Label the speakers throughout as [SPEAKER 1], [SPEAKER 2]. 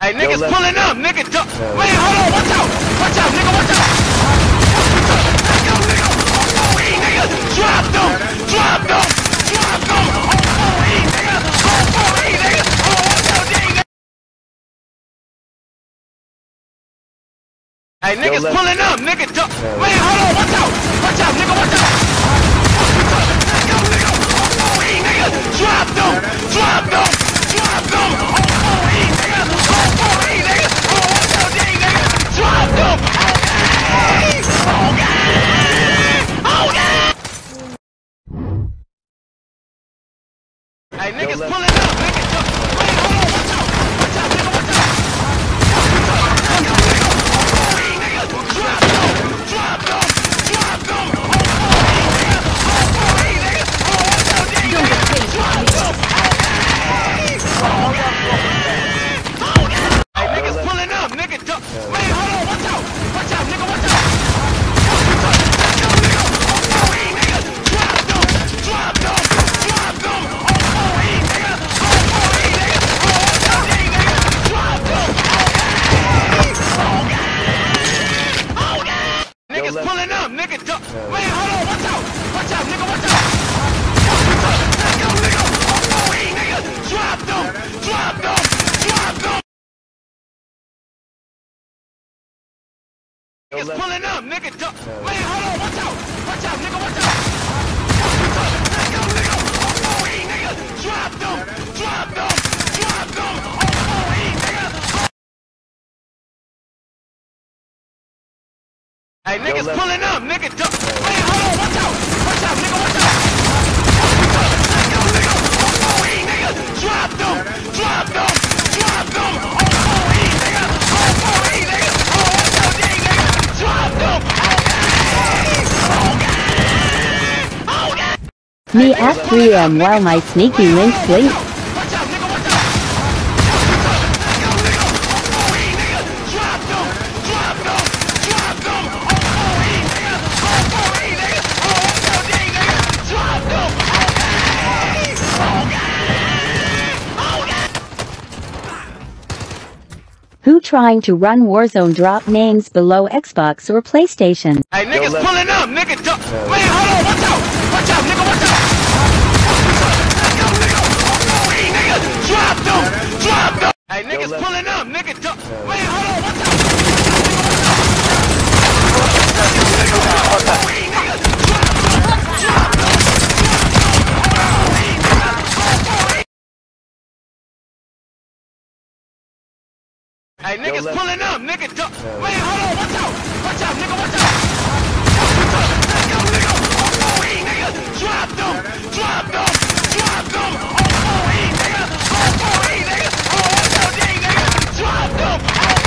[SPEAKER 1] Hey, niggas pulling up, nigga. Man, hold on, watch out. Watch out, nigga, watch out. Nigga, drop them. Drop them. Drop them. Nigga. Nigga. Oh, watch out, nigga. Hey, niggas pulling up, nigga. Man, hold on, watch out. Watch out, nigga, watch out. Nigga, drop them. Drop them. Drop them. Nigga. Oh, watch out, nigga. Drop them. Hey, niggas pulling up, nigga. Wait, hold on, watch out. Watch out, nigga, watch out. Nigga, drop them. Drop them. Drop them. Nigga. Oh, watch out, nigga. Drop them. Hey, niggas pulling up, nigga. Wait, hold on, watch out. Watch out, nigga, watch out. Nigga, drop them. Drop them. Drop them. Niggas pulling up, nigga. Man, hold on, watch out. Watch out, nigga, watch out. Nigga, drop them. Drop them. Drop them. Niggas pulling up, nigga. Man, hold on, watch out. Watch out, nigga, watch out. Nigga, drop them. Drop them. Drop them. Hey, niggas pulling up, nigga. Wait, hold on, watch out. Watch out, nigga, watch out. Nigga, drop them. Drop them. Drop them. Nigga. Oh, watch out, nigga. Drop them.
[SPEAKER 2] Me at 3 AM while my sneaky link sleep.
[SPEAKER 1] Watch out, nigga, watch out. Nigga, drop them. Drop them. Drop them.
[SPEAKER 2] Who trying to run Warzone? Drop names below Xbox or PlayStation.
[SPEAKER 1] Hey, niggas pulling up, nigga. Man, hold on, watch out. Watch out, nigga, watch out. Nigga, drop them. Drop them. Hey, niggas pulling up, nigga. Man, hold on, watch out. Hey, niggas pulling up, nigga. Man, hold on, watch out. Watch out, nigga, watch out. Nigga, drop them. Drop them. Drop them. Nigga. Oh, watch out, nigga. Drop them.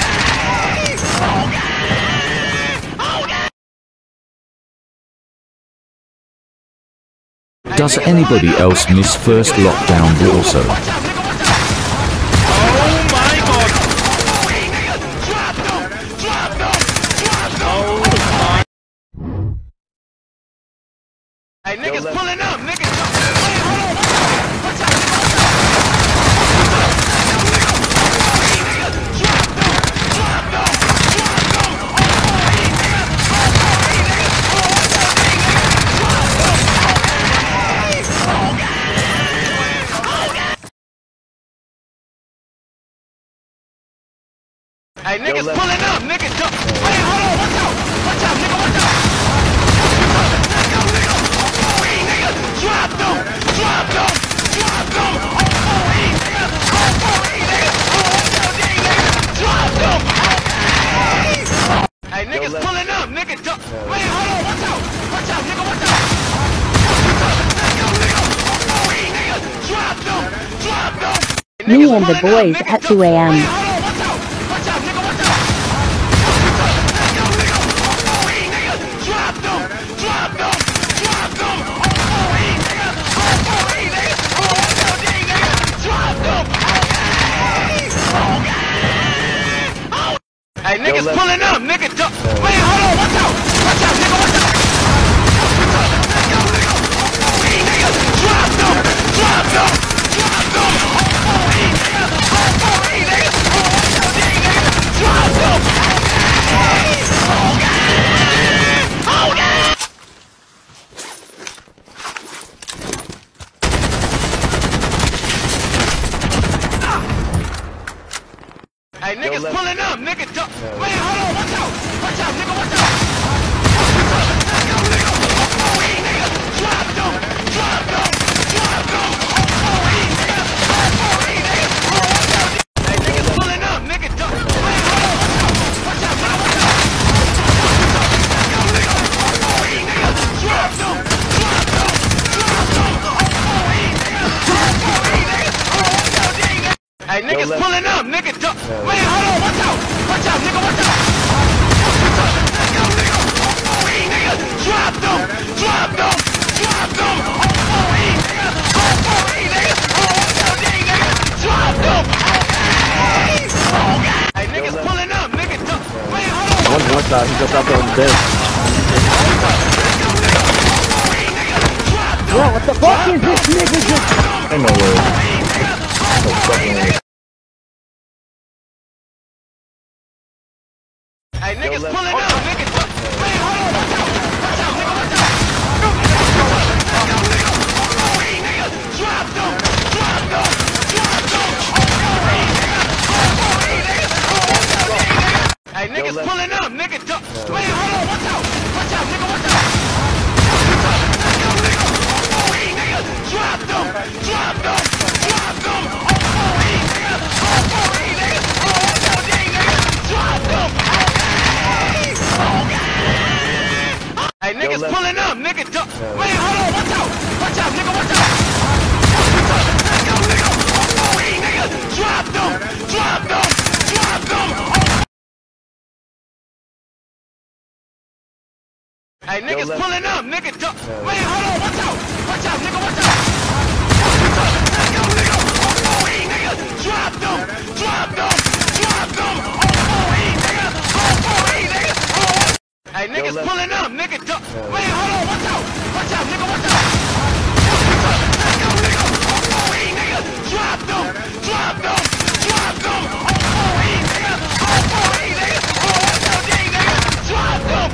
[SPEAKER 3] Does anybody else miss first lockdown Warzone?
[SPEAKER 1] Hey, niggas pulling up, nigga. Wait, hold on, watch out. Watch out, nigga, drop them. Drop them. Drop them. Hey, niggas pulling up, nigga. Wait, hold on, watch out. Watch out, nigga, watch out. Drop them! Drop them! Drop them! Drop them! Hey, niggas pulling up, nigga. Wait, hold on, watch out! Watch out, nigga, watch out! Drop them! Drop them!
[SPEAKER 2] Me and the boys at 2 AM.
[SPEAKER 1] Watch out! Watch out, nigga, watch out! Drop them! Drop them! Drop them! Hey, niggas pulling up, nigga. Wait, hold on, watch out. Watch out, nigga, watch out. Nigga, drop them. Drop them. Drop them. Hey, nigga, Hey, niggas pulling up, nigga. Man, hold on, watch out. Watch out, nigga, watch out. Drop them, drop them, drop them. Hey, niggas pulling up, nigga. Man, hold on, watch out. Watch out, man, watch out. Drop them, drop them, drop them. Hey, niggas pulling up, nigga. Man, hold on, watch out. Watch out, nigga, watch out. Drop them, drop them, drop them. Drop them. Hey, niggas pulling up, nigga. Man, hold on.
[SPEAKER 4] One side, he just out there on the bed.
[SPEAKER 1] Bro, what the fuck is this nigga just?
[SPEAKER 4] Ain't no way. No fucking way.
[SPEAKER 1] Hey, niggas pulling up, nigga. Man, hold on, watch out. Watch out, nigga, watch out. Drop them, drop them, drop them. Hey, niggas pulling up, nigga. Man, hold on, watch out. Watch out, nigga, watch out. Drop them, drop them, drop them. Drop them. Hey, niggas pulling up, nigga. Man, hold on, watch out. Watch out, nigga, watch out. Drop them, drop them, drop them. Hey, niggas pulling up, nigga. Man, hold on, watch out. Watch out, nigga, watch out. Drop them, drop them, drop them. Hey, niggas pulling up, nigga. Man, hold on, watch out. Watch out, nigga, watch out. Drop them, drop them, drop them. Drop them.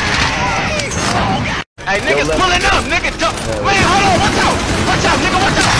[SPEAKER 1] Hey, niggas pulling up, nigga. Man, hold on, watch out. Watch out, nigga, watch out.